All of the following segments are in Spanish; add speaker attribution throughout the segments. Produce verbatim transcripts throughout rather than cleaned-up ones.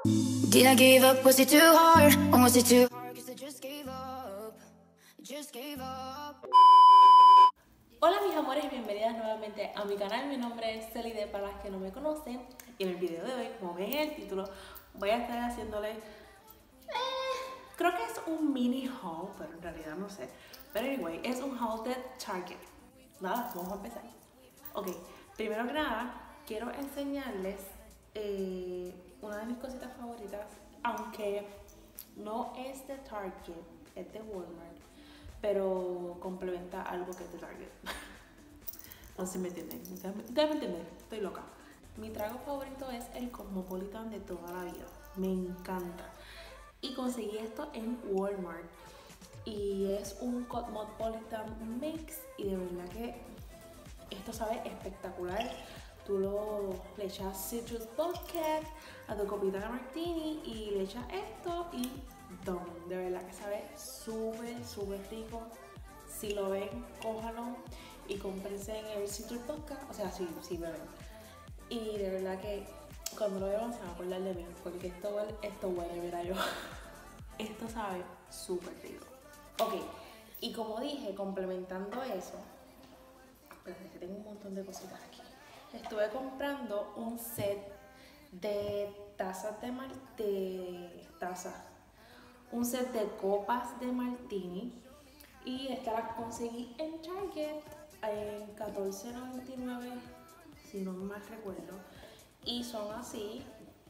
Speaker 1: Did I give up? Was it too hard? Or was it too hard? Cause I just gave up. Just gave up.
Speaker 2: Hola mis amores, bienvenidas nuevamente a mi canal. Mi nombre es Celide para las que no me conocen. Y en el video de hoy, como ven en el título, voy a estar haciéndole eh, creo que es un mini haul, pero en realidad no sé. Pero anyway, es un haul de Target. Nada, vamos a empezar. Ok, primero que nada, quiero enseñarles eh, una de mis cositas favoritas, aunque no es de Target, es de Walmart, pero complementa algo que es de Target. No sé si me entienden, ustedes me entienden, estoy loca. Mi trago favorito es el Cosmopolitan de toda la vida, me encanta. Y conseguí esto en Walmart y es un Cosmopolitan Mix y de verdad que esto sabe espectacular. Tú lo, le echas citrus vodka a tu copita de martini y le echas esto y ¡dum! De verdad que sabe súper, súper rico. Si lo ven, cójanlo y cómprense en el citrus vodka, o sea, sí, sí beben. Y de verdad que cuando lo beban se van a acordar de mí, porque esto huele, esto huele, mira yo. Esto sabe súper rico. Ok, y como dije, complementando eso, espérate que tengo un montón de cositas aquí. Estuve comprando un set de tazas de, mar de tazas, un set de copas de martini y estas las conseguí en Target en catorce noventa y nueve, si no mal recuerdo, y son así,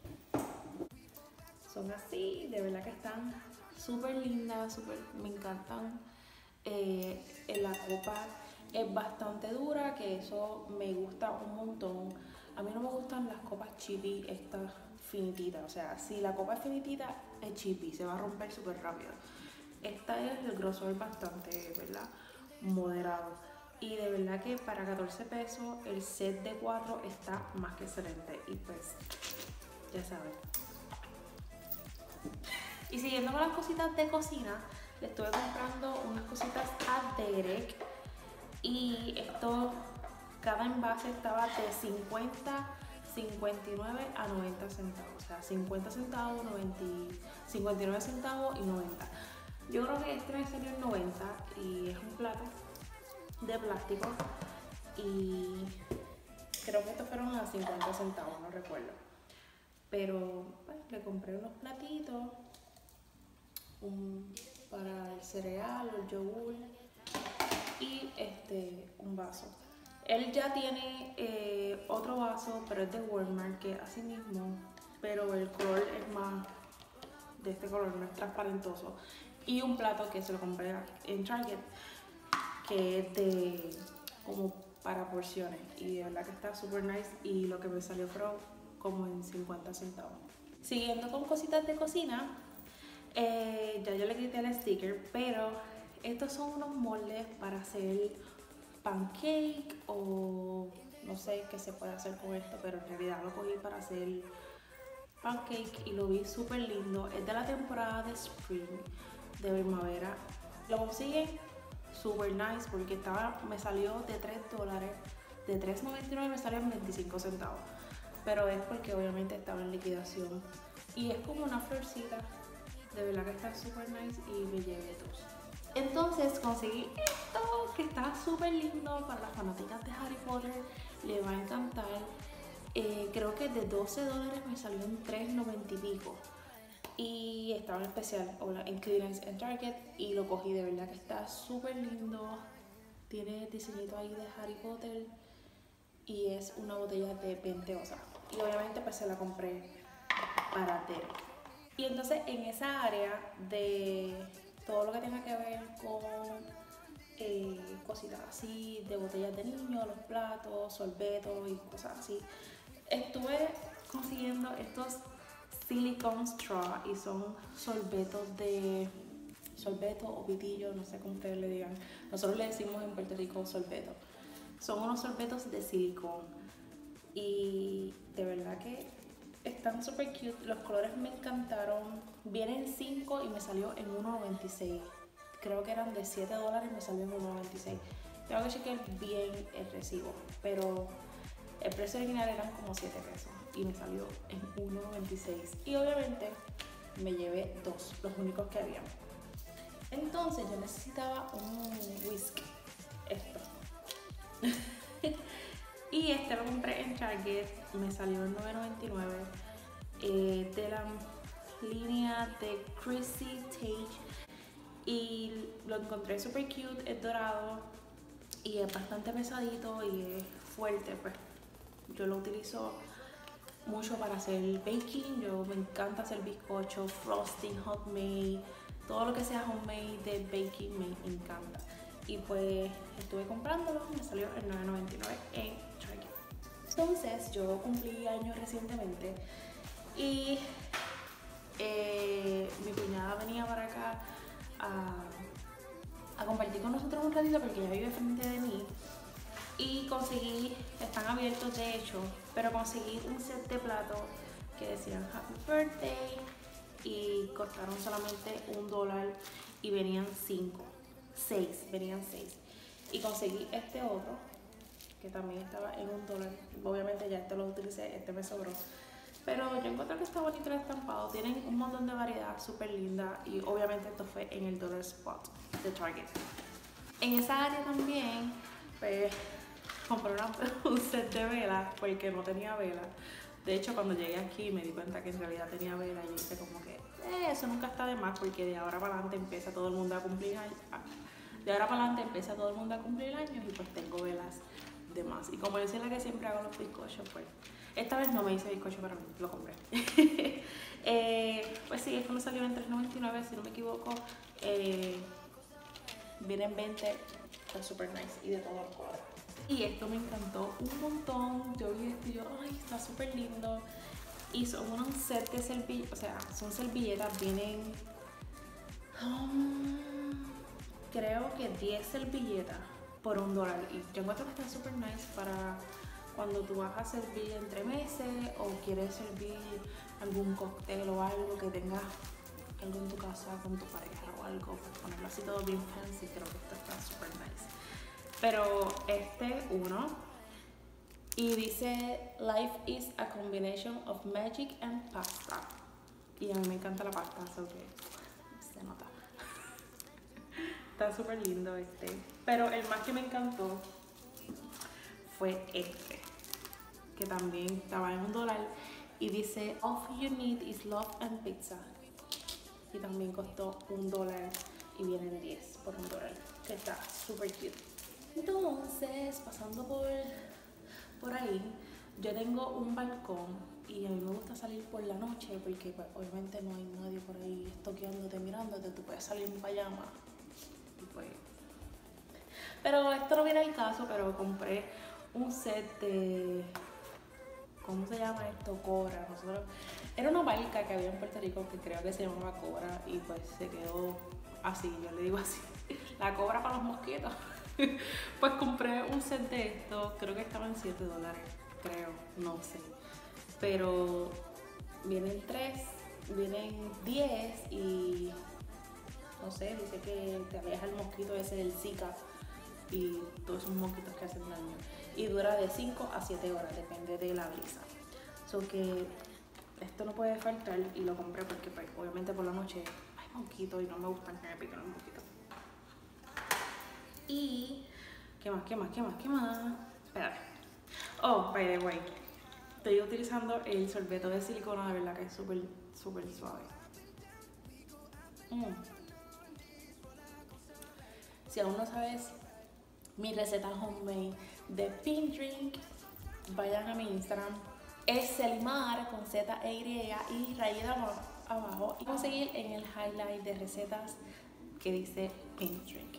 Speaker 2: son así, de verdad que están súper lindas, súper, me encantan. Eh, en la copa es bastante dura, que eso me gusta un montón. A mí no me gustan las copas chippy, estas finititas, o sea, si la copa es finitita es chippy, se va a romper súper rápido. Esta es el grosor bastante, ¿verdad? Moderado. Y de verdad que para catorce pesos el set de cuatro está más que excelente. Y pues, ya saben. Y siguiendo con las cositas de cocina, le estuve comprando unas cositas a Derek. Y esto, cada envase estaba de cincuenta, cincuenta y nueve a noventa centavos. O sea, cincuenta centavos, noventa, cincuenta y nueve centavos y noventa. Yo creo que este me salió en noventa y es un plato de plástico. Y creo que estos fueron a cincuenta centavos, no recuerdo. Pero pues, le compré unos platitos un, para el cereal, el yogur y este, un vaso. Él ya tiene eh, otro vaso, pero es de Walmart, que es así mismo, pero el color es más de este color, no es transparentoso. Y un plato que se lo compré en Target, que es de como para porciones. Y de verdad que está súper nice y lo que me salió fueron como en cincuenta centavos. Siguiendo con cositas de cocina, eh, ya yo le quité el sticker, pero estos son unos moldes para hacer pancake o no sé qué se puede hacer con esto, pero en realidad lo cogí para hacer pancake y lo vi súper lindo. Es de la temporada de spring, de primavera. Lo consiguen súper nice porque estaba, me salió de tres dólares, de tres noventa y nueve me salió en veinticinco centavos, pero es porque obviamente estaba en liquidación y es como una florcita. De verdad que está súper nice y me llevé dos. Entonces conseguí esto que está súper lindo para las fanáticas de Harry Potter, le va a encantar. Eh, creo que de doce dólares me salió en tres noventa y pico y estaba en especial en clearance en Target y lo cogí. De verdad que está súper lindo, tiene diseñito ahí de Harry Potter y es una botella de veinte onzas y obviamente pues se la compré para Derek. Y entonces en esa área de todo lo que tenga que ver con eh, cositas así, de botellas de niños, los platos, sorbetos y cosas así, estuve consiguiendo estos silicone straw y son sorbetos de sorbeto o pitillo, no sé cómo ustedes le digan. Nosotros le decimos en Puerto Rico sorbeto. Son unos sorbetos de silicón y de verdad que están súper cute, los colores me encantaron. Vienen cinco y me salió en uno noventa y seis. Creo que eran de siete dólares y me salió en uno noventa y seis. Tengo que chequear bien el recibo, pero el precio original eran como siete pesos. y me salió en uno noventa y seis. Y obviamente me llevé dos, los únicos que había. Entonces yo necesitaba un whisky, esto. Y este lo compré en Target, me salió en nueve noventa y nueve, eh, de la línea de Chrissy Tage, y lo encontré super cute, es dorado y es bastante pesadito y es fuerte. Pues yo lo utilizo mucho para hacer baking, yo me encanta hacer bizcocho, frosting, homemade, todo lo que sea homemade de baking me encanta. Y pues estuve comprándolo, me salió en nueve noventa y nueve en Target. Entonces yo cumplí años recientemente y eh, mi cuñada venía para acá a, a compartir con nosotros un ratito porque ella vive frente de mí. Y conseguí, están abiertos de hecho, pero conseguí un set de platos que decían Happy Birthday y costaron solamente un dólar y venían cinco, seis, venían seis. Y conseguí este otro que también estaba en un dólar. Obviamente ya este lo utilicé, este me sobró. Pero yo encuentro que está bonito el estampado, tienen un montón de variedad, súper linda, y obviamente esto fue en el Dollar Spot de Target. En esa área también, pues, compré una, un set de velas porque no tenía velas. De hecho, cuando llegué aquí me di cuenta que en realidad tenía velas y yo dije como que eh, eso nunca está de más porque de ahora para adelante empieza todo el mundo a cumplir años. De ahora para adelante empieza todo el mundo a cumplir años y pues tengo velas de más. Y como yo soy la que siempre hago los bizcochos, pues esta vez no me hice bizcocho para mí, lo compré. eh, pues sí, esto me salió en tres noventa y nueve, si no me equivoco. Eh, viene en veinte, está súper nice y de todos los colores. Y esto me encantó un montón. Yo vi esto y yo, ay, está súper lindo. Y son unos set de servilletas, o sea, son servilletas, vienen, um, creo que diez servilletas por un dólar. Y yo encuentro que está súper nice para cuando tú vas a servir entre meses o quieres servir algún cóctel o algo que tengas algo en tu casa con tu pareja o algo, pues ponerlo así todo bien fancy. Creo que esto está súper nice. Pero este uno, y dice Life is a combination of magic and pasta. Y a mí me encanta la pasta, así que se nota. Está súper lindo este. Pero el más que me encantó fue este, que también estaba en un dólar y dice All you need is love and pizza. Y también costó un dólar y vienen diez por un dólar, que está súper cute. Entonces, pasando por, por ahí, yo tengo un balcón y a mí me gusta salir por la noche porque pues, obviamente no hay nadie por ahí estoqueándote, mirándote, tú puedes salir en pijama. Y pues... Pero esto no viene al caso, pero compré un set de... ¿Cómo se llama esto? Cobra. Nosotros... Era una barca que había en Puerto Rico que creo que se llamaba Cobra y pues se quedó así, yo le digo así, la cobra para los mosquitos. Pues compré un set de esto, creo que estaban siete dólares, creo, no sé. Pero vienen tres, vienen diez y no sé, dice que te aleja el mosquito ese del Zika y todos esos mosquitos que hacen daño. Y dura de cinco a siete horas, depende de la brisa. So que esto no puede faltar y lo compré porque pues, obviamente por la noche hay mosquitos y no me gustan que me piquen los mosquitos. Y, ¿qué más, qué más, qué más, qué más? Espérate. Oh, by the way, estoy utilizando el sorbeto de silicona, de verdad que es súper, súper suave. Mm. Si aún no sabes mi receta homemade de Pink Drink, vayan a mi Instagram. Es Selimar con Z E Y y rayita abajo. Y conseguir en el highlight de recetas que dice Pink Drink.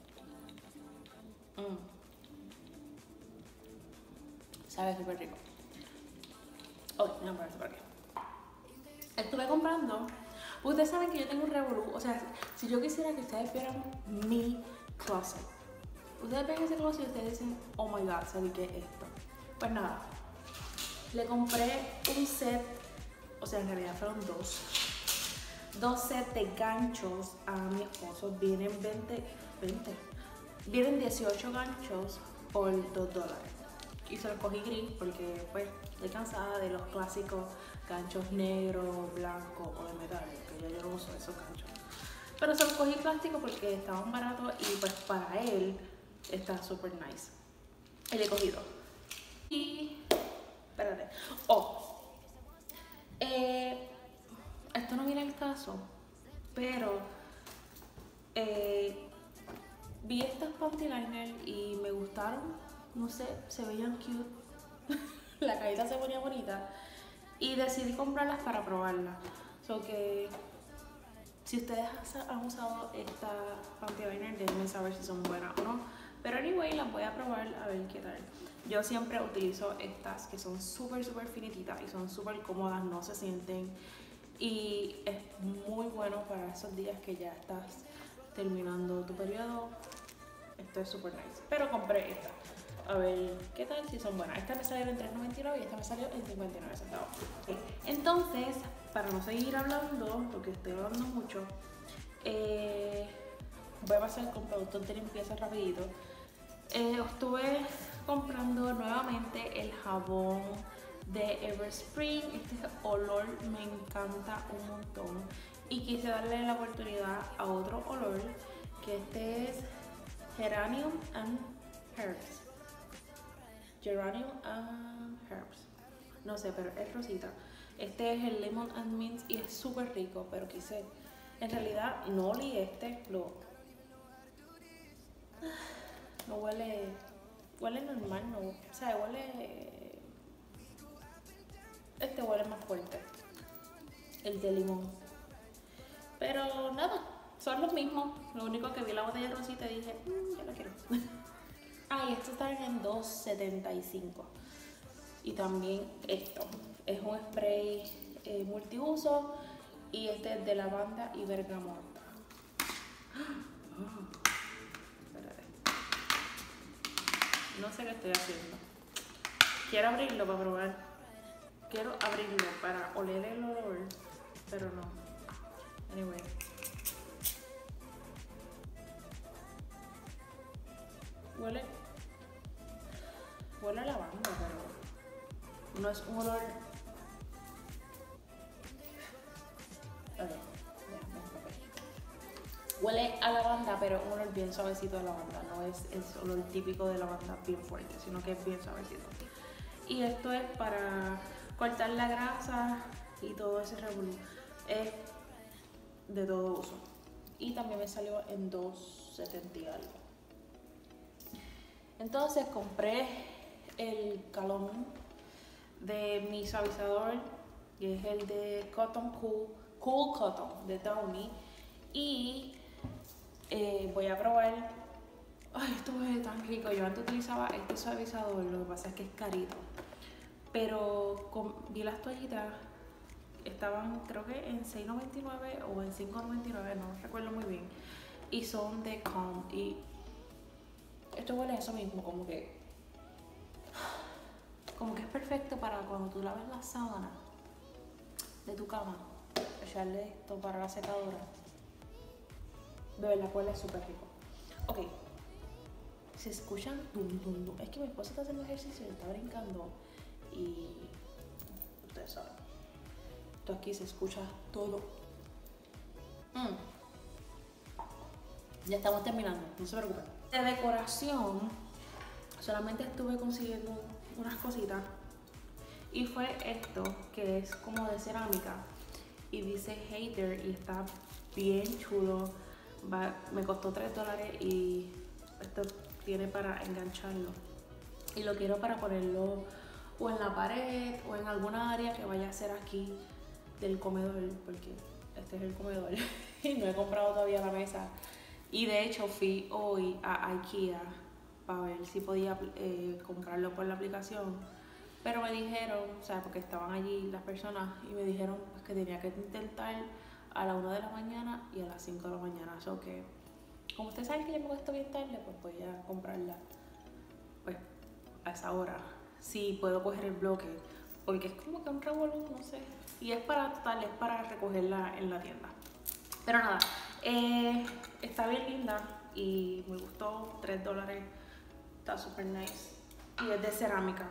Speaker 2: Mm. Sabe súper rico. Oh, no, pero por qué. Estuve comprando. Ustedes saben que yo tengo un revolú. O sea, si yo quisiera que ustedes vieran mi closet. Ustedes ven ese closet y ustedes dicen, oh my god, ¿sabes qué es esto? Pues nada. Le compré un set, o sea, en realidad fueron dos. Dos sets de ganchos a mi esposo. Vienen veinte, veinte. Vienen dieciocho ganchos por dos dólares. y se los cogí gris porque pues estoy cansada de los clásicos ganchos negros, blancos o de metal, que ya yo no uso esos ganchos. Pero se los cogí plástico porque estaban baratos y pues para él está súper nice. Y le he cogido. Y... espérate. Oh. Eh, esto no viene al caso, pero eh, vi estas panty liner y me gustaron. No sé, se veían cute. La cajita se ponía bonita. Y decidí comprarlas para probarlas. So que si ustedes han usado esta panty liner, déjenme saber si son buenas o no. Pero anyway, las voy a probar a ver qué tal. Yo siempre utilizo estas que son súper súper finititas y son súper cómodas, no se sienten. Y es muy bueno para esos días que ya estás terminando tu periodo. Esto es súper nice. Pero compré esta. A ver qué tal, si son buenas. Esta me salió en tres noventa y nueve y esta me salió en cincuenta y nueve centavos. Okay. Entonces, para no seguir hablando, porque estoy hablando mucho, eh, voy a pasar con productos de limpieza rapidito. Eh, estuve comprando nuevamente el jabón de Everspring. Este olor me encanta un montón y quise darle la oportunidad a otro olor, que este es Geranium and Herbs. Geranium and Herbs. No sé, pero es rosita. Este es el Lemon and Mint y es súper rico, pero quise... en realidad no olí este, lo... no huele... huele normal, no... o sea, huele... este huele más fuerte. El de limón. Pero nada, son los mismos. Lo único que vi la botella rosita y dije, mmm, yo la quiero. Ah, y estos están en dos setenta y cinco. Y también esto. Es un spray eh, multiuso. Y este es de lavanda y bergamota. Oh, espérate. No sé qué estoy haciendo. Quiero abrirlo para probar. Quiero abrirlo para oler el olor. Pero no. Anyway. Huele... huele a lavanda, pero no es un olor... a ver, huele a lavanda, pero un olor bien suavecito de lavanda. No es el olor típico de lavanda bien fuerte, sino que es bien suavecito. Y esto es para cortar la grasa y todo ese revolú. Es de todo uso. Y también me salió en dos setenta y algo. Entonces compré el calón de mi suavizador, que es el de Cotton Cool, Cool Cotton de Downy. Y eh, voy a probar. Ay, esto es tan rico. Yo antes utilizaba este suavizador, lo que pasa es que es carito. Pero con, vi las toallitas, estaban creo que en seis noventa y nueve o en cinco noventa y nueve, no recuerdo muy bien. Y son de Calm. Y esto huele a eso mismo, como que como que es perfecto para cuando tú laves la sábana de tu cama, echarle esto para la secadora. De verdad, huele súper rico. Ok, se escuchan dum dum dum. Es que mi esposa está haciendo ejercicio y está brincando y ustedes saben, esto aquí se escucha todo. mm. Ya estamos terminando, no se preocupen. De decoración solamente estuve consiguiendo unas cositas y fue esto, que es como de cerámica y dice Hater y está bien chulo. Va, me costó tres dólares y esto tiene para engancharlo y lo quiero para ponerlo o en la pared o en alguna área que vaya a ser aquí del comedor, porque este es el comedor y no he comprado todavía la mesa. Y de hecho fui hoy a IKEA para ver si podía eh, comprarlo por la aplicación, pero me dijeron, o sea, porque estaban allí las personas y me dijeron pues, que tenía que intentar a la una de la mañana y a las cinco de la mañana. O sea que, como ustedes saben que yo me acuesto bien tarde, pues voy a comprarla pues a esa hora. Sí, puedo coger el bloque, porque es como que un revolú, no sé. Y es para total, es para recogerla en la tienda. Pero nada, eh, está bien linda y me gustó, tres dólares, está súper nice. y es de cerámica.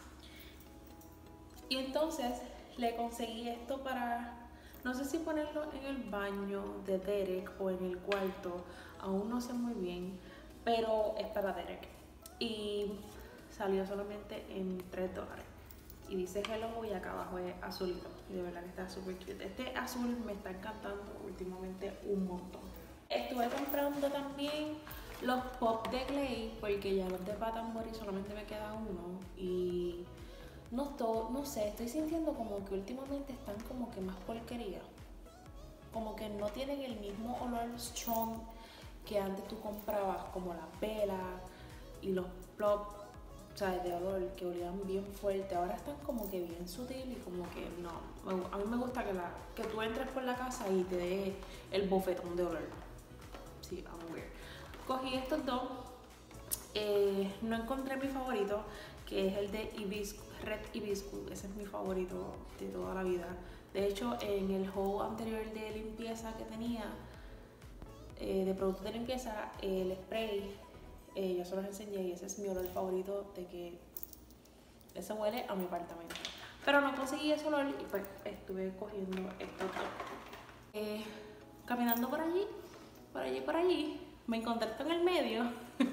Speaker 2: Y entonces le conseguí esto para, no sé si ponerlo en el baño de Derek o en el cuarto, aún no sé muy bien, pero es para Derek. Y salió solamente en tres dólares. Y dice hello y acá abajo es azulito. Y de verdad que está súper cute. Este azul me está encantando últimamente un montón. Estuve comprando también los pop de Glade porque ya los de Bath and Body solamente me queda uno. Y no, todo, no sé, estoy sintiendo como que últimamente están como que más porquería. Como que no tienen el mismo olor strong que antes tú comprabas, como las velas y los plop, o sea, de olor que olían bien fuerte. Ahora están como que bien sutil y como que no. A mí me gusta que, la, que tú entres por la casa y te dé el bofetón de olor. Sí, I'm weird. Cogí estos dos. Eh, no encontré mi favorito, que es el de Hibiscus, Red Hibiscus. Ese es mi favorito de toda la vida. De hecho, en el haul anterior de limpieza que tenía, eh, de productos de limpieza, el spray, eh, yo se los enseñé y ese es mi olor favorito, de que ese huele a mi apartamento. Pero no conseguí ese olor y pues estuve cogiendo estos dos. Eh, caminando por allí, por allí, por allí, me encontré esto en el medio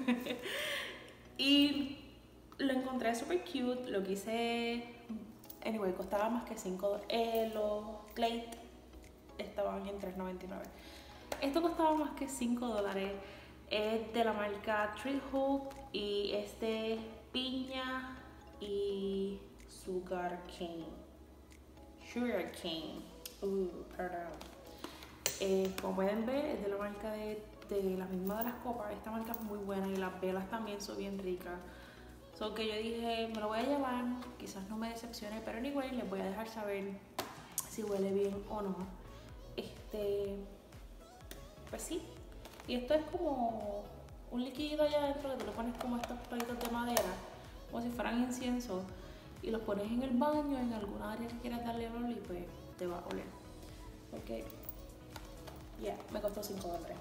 Speaker 2: y lo encontré súper cute. Lo quise, anyway, costaba más que cinco dólares. Eh, los Glade estaban en tres noventa y nueve. Esto costaba más que cinco dólares. Es de la marca Tree Hope y es de piña y sugar cane. Sugar cane. Uh, perdón. Eh, como pueden ver, es de la marca de, de la misma de las copas. Esta marca es muy buena y las velas también son bien ricas. So que yo dije, me lo voy a llevar, quizás no me decepcione, pero anyway, les voy a dejar saber si huele bien o no. Este, pues sí. Y esto es como un líquido allá adentro que tú le pones como estos palitos de madera, como si fueran incienso, y los pones en el baño, en alguna área que quieras darle olor y pues te va a oler. Porque, ya, yeah, me costó cinco dólares.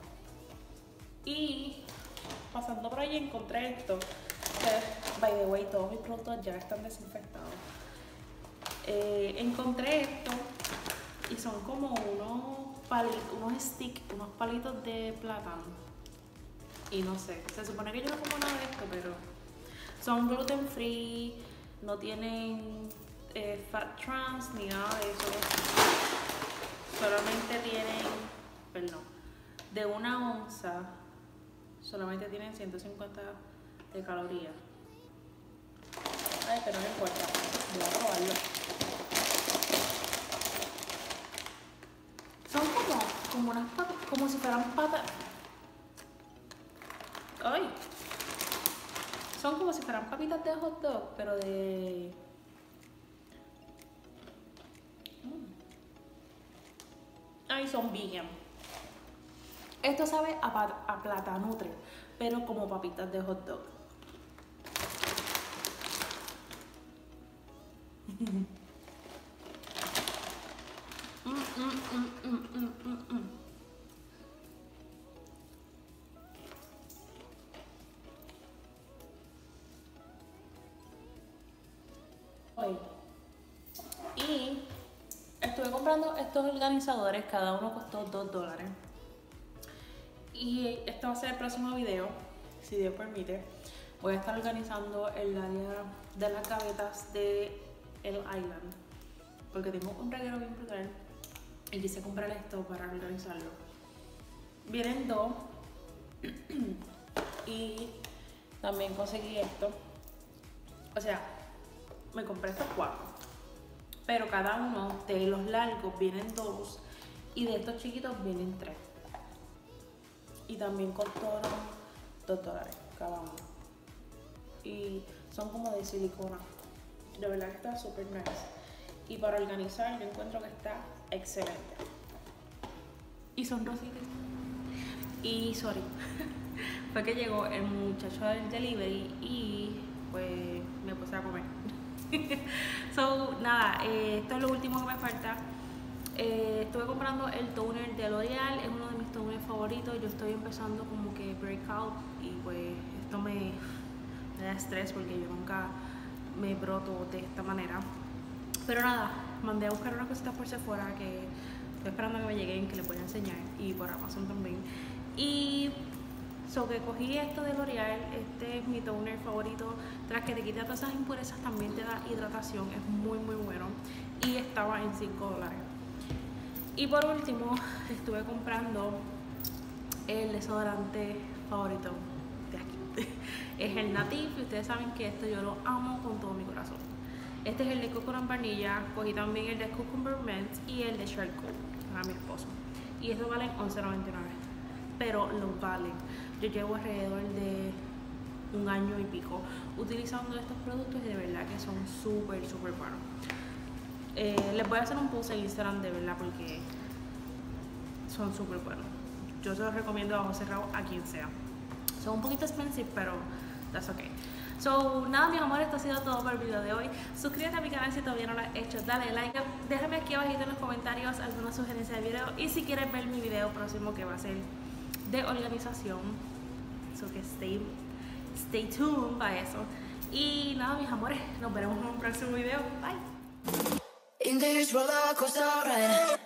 Speaker 2: Y pasando por allí encontré esto. Que, by the way, todos mis productos ya están desinfectados. Eh, encontré esto y son como unos palitos, unos sticks, unos palitos de plátano. Y no sé, se supone que yo no como nada de esto, pero son gluten free, no tienen eh, fat trans ni nada de eso. Solamente tienen, perdón, de una onza, solamente tienen ciento cincuenta de calorías. Ay, pero no importa, voy a probarlo. Son como, como unas patas, como si fueran patas. Ay. Son como si fueran papitas de hot dog, pero de... Ay, son vegan. Esto sabe a, a platanutre, pero como papitas de hot dog. mm, mm, mm, mm, mm, mm, mm. Y estuve comprando estos organizadores, cada uno costó dos dólares. Y este va a ser el próximo video, si Dios permite. Voy a estar organizando el área de las gavetas de el Island, porque tengo un reguero bien brutal y quise comprar esto para organizarlo. Vienen dos y también conseguí esto. O sea, me compré estos cuatro, pero cada uno de los largos vienen dos y de estos chiquitos vienen tres. Y también costaron dos dólares cada uno. Y son como de silicona. De verdad que está súper nice. Y para organizar yo encuentro que está excelente. Y son rositas. Y sorry, fue que llegó el muchacho del delivery y pues me puse a comer. So, nada, eh, esto es lo último que me falta. Eh, estuve comprando el toner de L'Oreal, es uno de mis toners favoritos. Yo estoy empezando como que breakout y pues esto me, me me da estrés porque yo nunca me broto de esta manera. Pero nada, mandé a buscar unas cositas por Sephora que estoy esperando a que me lleguen, que les voy a enseñar, y por Amazon también. Y so que cogí esto de L'Oreal, este es mi toner favorito, tras que te quita todas esas impurezas también te da hidratación, es muy muy bueno y estaba en cinco dólares. Y por último estuve comprando el desodorante favorito de aquí, es el Native, y ustedes saben que esto yo lo amo con todo mi corazón. Este es el de Coconut Vanilla, cogí también el de Cucumber Mint y el de Charcoal para mi esposo, y estos valen once noventa y nueve, pero lo valen. Yo llevo alrededor de un año y pico utilizando estos productos y de verdad que son súper súper buenos. Eh, les voy a hacer un post en Instagram de verdad porque son súper buenos. Yo se los recomiendo a ojos cerrados a quien sea. Son un poquito expensive, pero that's okay. So, nada, mis amores, esto ha sido todo por el video de hoy. Suscríbete a mi canal si todavía no lo has hecho, dale like, déjame aquí abajo en los comentarios alguna sugerencia de video, y si quieres ver mi video próximo que va a ser de organización, so que stay, stay tuned para eso. Y nada, mis amores, nos veremos en un próximo video. Bye.
Speaker 1: In this roller coaster ride.